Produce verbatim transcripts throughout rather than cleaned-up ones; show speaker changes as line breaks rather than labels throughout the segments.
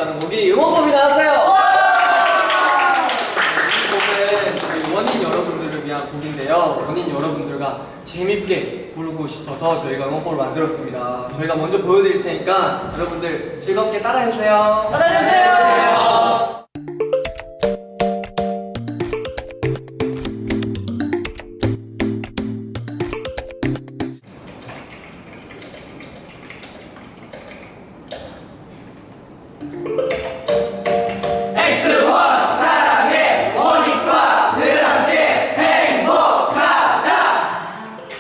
원이라는 곡이 음원법이 나왔어요. 이 곡은 저희 원인 여러분들을 위한 곡인데요. 원인 여러분들과 재밌게 부르고 싶어서 저희가 음원법을 만들었습니다. 저희가 먼저 보여드릴 테니까 여러분들 즐겁게 따라해주세요. 따라해주세요. 엑스원 사랑해 원익과 늘 함께 행복하자.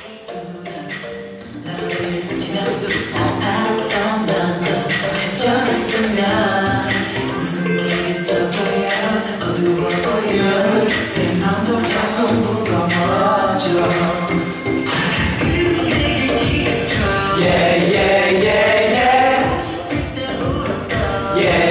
너를 스치면 아팠던 맘도 괜찮았으면 무슨 일 있어 보여 어두워 보여 내 맘도 자꾸 무거워져 가끔 내게 기대줘
Yeah yeah yeah yeah yeah